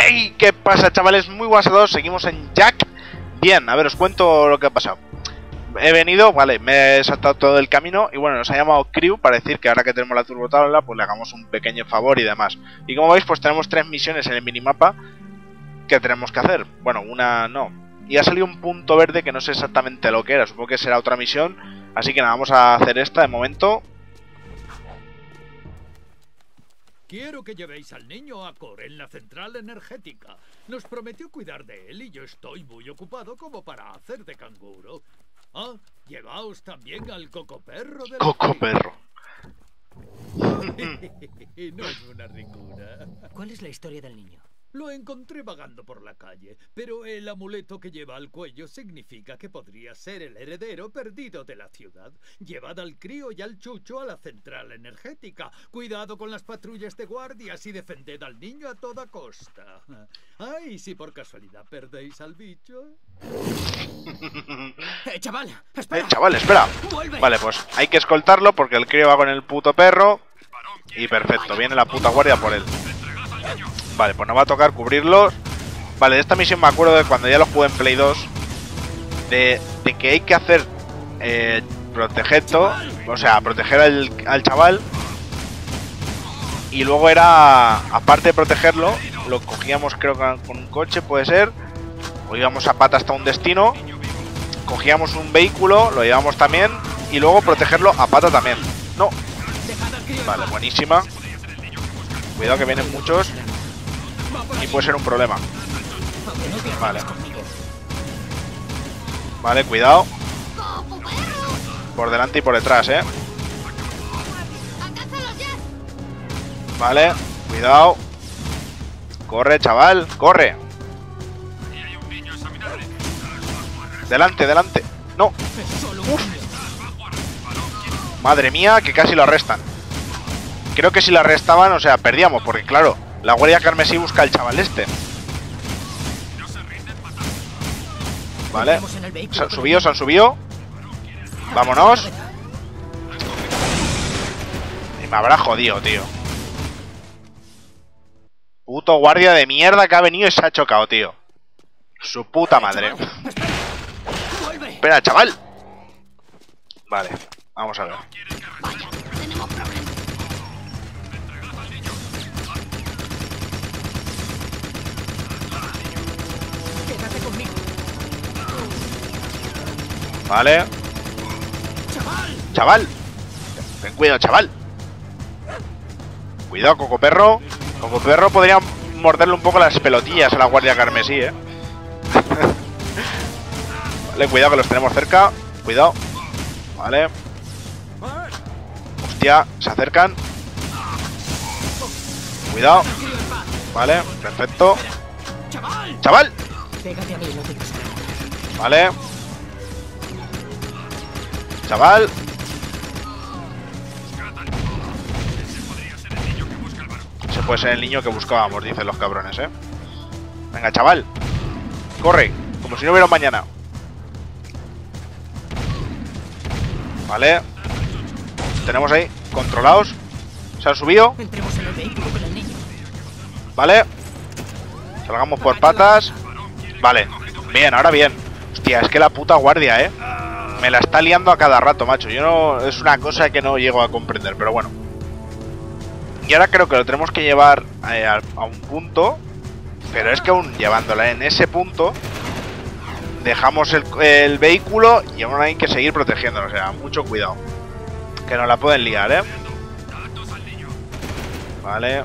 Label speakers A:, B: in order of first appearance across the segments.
A: ¡Hey! ¿Qué pasa, chavales? Muy buenas a todos, seguimos en Jack. Bien, a ver, os cuento lo que ha pasado. He venido, vale, me he saltado todo el camino y bueno, nos ha llamado Crew para decir que ahora que tenemos la turbotabla, pues le hagamos un pequeño favor y demás. Y como veis, pues tenemos 3 misiones en el minimapa que tenemos que hacer. Bueno, una no. Y ha salido un punto verde que no sé exactamente lo que era, supongo que será otra misión. Así que nada, vamos a hacer esta de momento.
B: Quiero que llevéis al niño a Core en la central energética. Nos prometió cuidar de él y yo estoy muy ocupado como para hacer de canguro. Ah, llevaos también al cocoperro del...
A: Cocoperro.
B: No es una ricura.
C: ¿Cuál es la historia del niño?
B: Lo encontré vagando por la calle, pero el amuleto que lleva al cuello significa que podría ser el heredero perdido de la ciudad. Llevad al crío y al chucho a la central energética. Cuidado con las patrullas de guardias y defended al niño a toda costa. Ay, si por casualidad perdéis al bicho.
C: Chaval, espera.
A: Chaval, espera.
C: Vuelve.
A: Vale, pues hay que escoltarlo porque el crío va con el puto perro. Y perfecto, viene la puta guardia por él. Vale, pues nos va a tocar cubrirlos. Vale, de esta misión me acuerdo de cuando ya lo jugué en Play 2. De que hay que hacer protegerlo, o sea, proteger al chaval. Y luego era, aparte de protegerlo, lo cogíamos creo que con un coche, puede ser. O íbamos a pata hasta un destino. Cogíamos un vehículo, lo llevamos también. Y luego protegerlo a pata también. No. Vale, buenísima. Cuidado que vienen muchos. Y puede ser un problema. Vale. Vale, cuidado. Por delante y por detrás, Vale, cuidado. Corre, chaval, corre. Delante, delante. No. Uf. Madre mía, que casi lo arrestan. Creo que si lo arrestaban, o sea, perdíamos, porque claro, la guardia carmesí busca al chaval este. Vale. Se han subido, se han subido. Vámonos. Y me habrá jodido, tío. Puto guardia de mierda que ha venido y se ha chocado, tío. Su puta madre. Espera, chaval. Vale, vamos a ver. Vale. Chaval. Ten cuidado, chaval. Cuidado, cocoperro. Cocoperro podría morderle un poco las pelotillas a la guardia carmesí, Vale, cuidado que los tenemos cerca. Cuidado. Vale. Hostia, se acercan. Cuidado. Vale, perfecto. ¡Chaval! Vale. Chaval. Ese puede ser el niño que buscábamos, dicen los cabrones, Venga, chaval. Corre, como si no hubiera un mañana. Vale. Tenemos ahí, controlados. Se han subido. Vale. Salgamos por patas. Vale, bien, ahora bien. Hostia, es que la puta guardia, me la está liando a cada rato, macho. Yo no... Es una cosa que no llego a comprender, pero bueno. Y ahora creo que lo tenemos que llevar a un punto. Pero es que aún llevándola en ese punto, dejamos el vehículo y aún hay que seguir protegiéndolo. O sea, mucho cuidado. Que nos la pueden liar, Vale.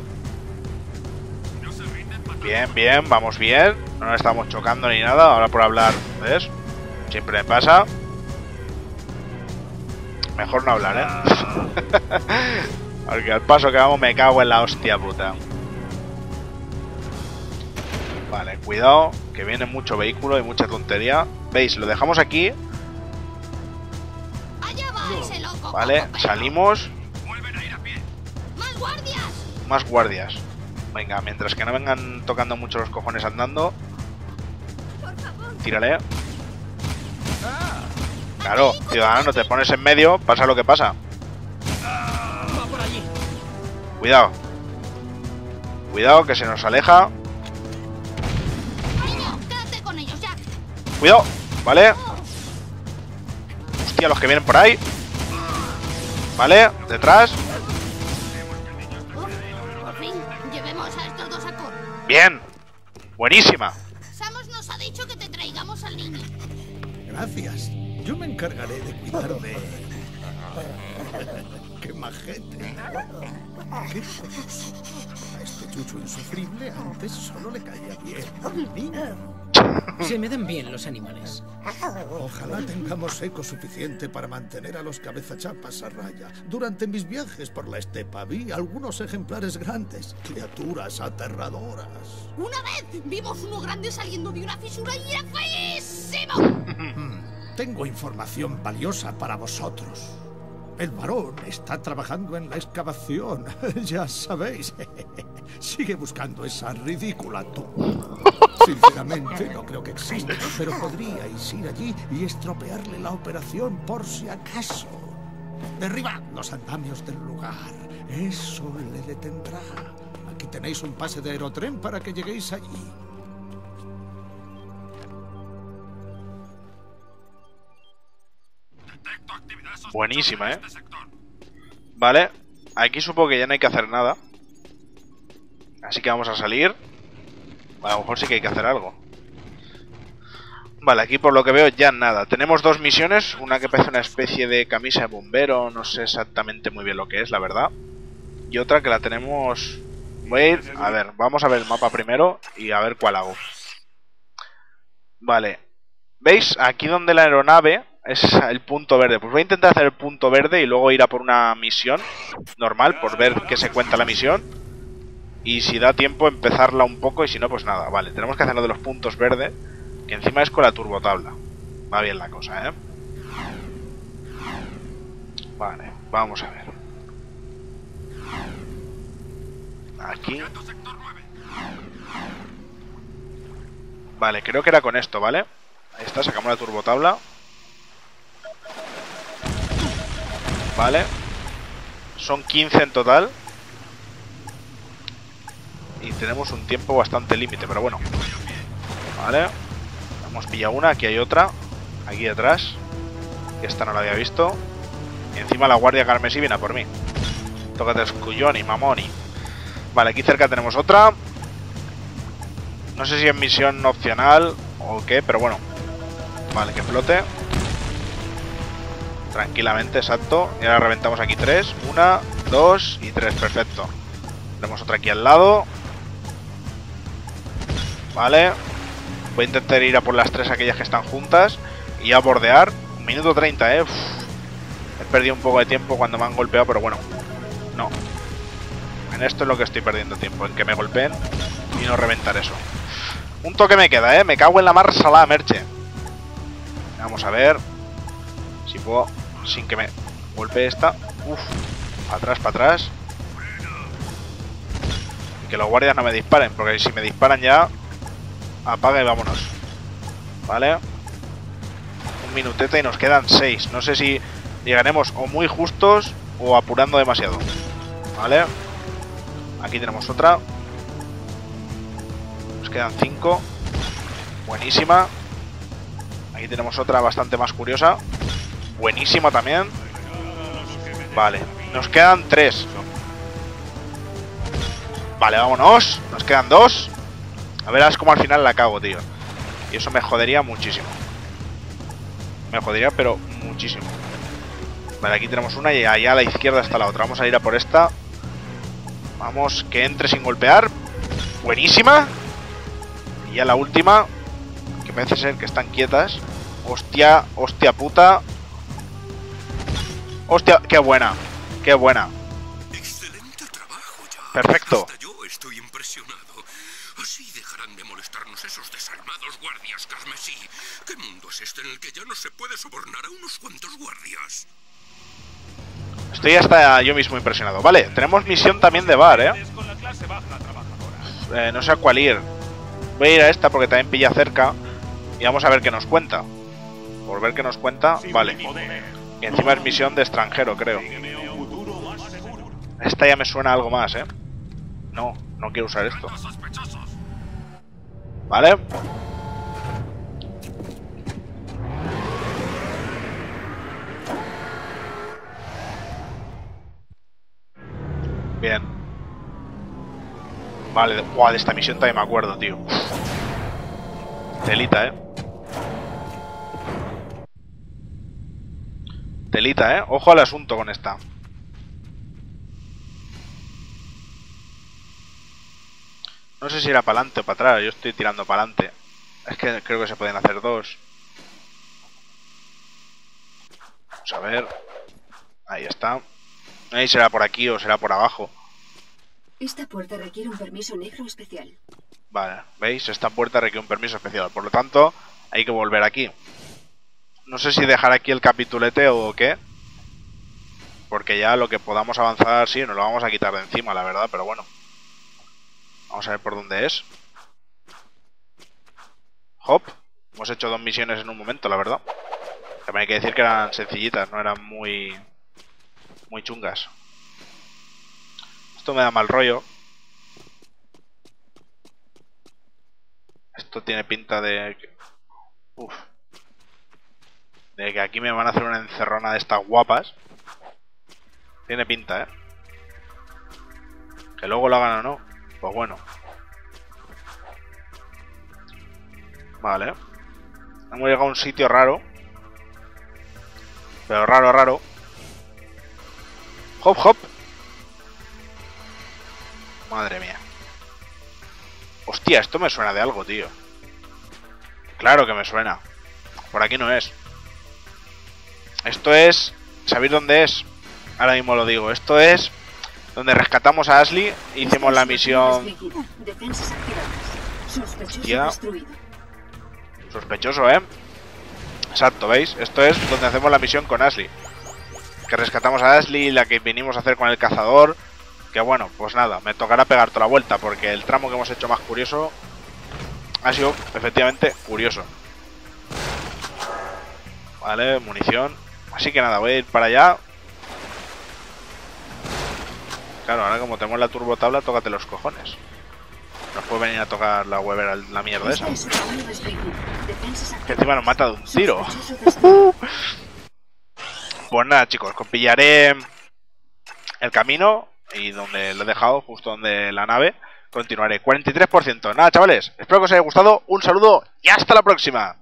A: Bien, bien, vamos bien. No nos estamos chocando ni nada. Ahora por hablar, ¿ves? Siempre me pasa. Mejor no hablar, Porque al paso que vamos me cago en la hostia puta. Vale, cuidado, que viene mucho vehículo y mucha tontería. ¿Veis? Lo dejamos aquí. Vale, salimos. Más guardias. Venga, mientras que no vengan tocando mucho los cojones andando. Tírale. Claro, ciudadano, te pones en medio, pasa lo que pasa. Cuidado. Cuidado, que se nos aleja. Cuidado, ¿vale? Hostia, los que vienen por ahí. Vale, detrás.
D: Por fin, llevemos a estos dos a coro.
A: Bien. Buenísima.
D: Samus nos ha dicho que te traigamos al niño.
E: Gracias. Yo me encargaré de cuidar de él. ¡Qué majete! ¿Qué? A este chucho insufrible antes solo le caía bien el niño.
C: Se me dan bien los animales.
E: Ojalá tengamos eco suficiente para mantener a los cabezachapas a raya. Durante mis viajes por la estepa vi algunos ejemplares grandes, criaturas aterradoras.
D: Una vez vimos uno grande saliendo de una fisura y era feísimo.
E: Tengo información valiosa para vosotros. El varón está trabajando en la excavación, ya sabéis. Sigue buscando esa ridícula tumba. Sinceramente, no creo que exista, pero podríais ir allí y estropearle la operación por si acaso. Derribad los andamios del lugar. Eso le detendrá. Aquí tenéis un pase de aerotren para que lleguéis allí.
A: Buenísima, ¿eh? Vale, aquí supongo que ya no hay que hacer nada. Así que vamos a salir. A lo mejor sí que hay que hacer algo. Vale, aquí por lo que veo ya nada. Tenemos dos misiones. Una que parece una especie de camisa de bombero. No sé exactamente muy bien lo que es, la verdad. Y otra que la tenemos... Voy a ir... A ver, vamos a ver el mapa primero y a ver cuál hago. Vale. ¿Veis? Aquí donde la aeronave es el punto verde. Pues voy a intentar hacer el punto verde y luego ir a por una misión normal, por ver qué se cuenta la misión. Y si da tiempo empezarla un poco y si no, pues nada. Vale, tenemos que hacer lo de los puntos verdes, que encima es con la turbotabla. Va bien la cosa, ¿eh? Vale, vamos a ver. Aquí. Vale, creo que era con esto, ¿vale? Ahí está, sacamos la turbotabla. Vale. Son 15 en total. Y tenemos un tiempo bastante límite, pero bueno. Vale. Hemos pillado una, aquí hay otra. Aquí detrás. Que esta no la había visto. Y encima la guardia carmesí viene a por mí. Tócate esculloni, mamoni. Vale, aquí cerca tenemos otra. No sé si es misión opcional o qué, pero bueno. Vale, que flote. Tranquilamente, exacto. Y ahora reventamos aquí 3. 1, 2 y 3, perfecto. Tenemos otra aquí al lado. Vale. Voy a intentar ir a por las 3 aquellas que están juntas. Y a bordear. 1 minuto 30, Uf. He perdido un poco de tiempo cuando me han golpeado, pero bueno. No. En esto es lo que estoy perdiendo tiempo. En que me golpeen y no reventar eso. Un toque me queda, Me cago en la mar salada, merche. Vamos a ver si puedo, sin que me golpee esta. Uf, para atrás, para atrás. Y que los guardias no me disparen, porque si me disparan ya, apaga y vámonos. Vale. Un minutete y nos quedan 6. No sé si llegaremos o muy justos o apurando demasiado. Vale. Aquí tenemos otra. Nos quedan 5. Buenísima. Aquí tenemos otra bastante más curiosa. Buenísima también. Vale, nos quedan 3. Vale, vámonos. Nos quedan 2. A verás cómo al final la cago, tío. Y eso me jodería muchísimo. Me jodería, pero muchísimo. Vale, aquí tenemos una y allá a la izquierda está la otra. Vamos a ir a por esta. Vamos, que entre sin golpear. Buenísima. Y ya la última, que parece ser que están quietas. Hostia, hostia puta. Hostia, qué buena. Qué buena.
F: Excelente trabajo, ya.
A: Perfecto.
F: Hasta yo estoy impresionado. Así dejarán de molestarnos esos desalmados guardias carmesí. ¿Qué mundo es este en el que ya no se puede sobornar a unos cuantos guardias?
A: Estoy hasta yo mismo impresionado. Vale, tenemos misión también de bar, no sé a cuál ir. Voy a ir a esta porque también pilla cerca. Y vamos a ver qué nos cuenta. Por ver qué nos cuenta, vale. Y encima es misión de extranjero, creo. Esta ya me suena algo más, No, no quiero usar esto. Vale. Vale, buah, de esta misión también me acuerdo, tío. Telita, Telita, ojo al asunto con esta. No sé si era para adelante o para atrás. Yo estoy tirando para adelante. Es que creo que se pueden hacer dos. Vamos a ver. Ahí está. Ahí será por aquí o será por abajo.
G: Esta puerta requiere un permiso negro especial.
A: Vale, ¿veis? Esta puerta requiere un permiso especial. Por lo tanto, hay que volver aquí. No sé si dejar aquí el capitulete o qué. Porque ya lo que podamos avanzar, sí, nos lo vamos a quitar de encima, la verdad. Pero bueno. Vamos a ver por dónde es. Hop. Hemos hecho 2 misiones en un momento, la verdad. También hay que decir que eran sencillitas, no eran muy chungas. Esto me da mal rollo. Esto tiene pinta de... Uf. De que aquí me van a hacer una encerrona de estas guapas. Tiene pinta, Que luego lo hagan o no. Pues bueno. Vale. Hemos llegado a un sitio raro. Pero raro. Hop, hop. Madre mía. Hostia, esto me suena de algo, tío. Claro que me suena. Por aquí no es. Esto es... ¿Sabéis dónde es? Ahora mismo lo digo. Esto es donde rescatamos a Ashley. Hicimos la misión... Hostia. Sospechoso, Exacto, ¿veis? Esto es donde hacemos la misión con Ashley. Que rescatamos a Ashley, la que vinimos a hacer con el cazador. Que bueno, pues nada, me tocará pegar toda la vuelta. Porque el tramo que hemos hecho más curioso ha sido efectivamente curioso. Vale, munición. Así que nada, voy a ir para allá. Claro, ahora como tenemos la turbotabla, tócate los cojones. Nos puede venir a tocar la Weber, la mierda esa. Que encima nos mata de un tiro. Pues nada, chicos, pillaré el camino y donde lo he dejado, justo donde la nave, continuaré. 43%. Nada, chavales, espero que os haya gustado. Un saludo y hasta la próxima.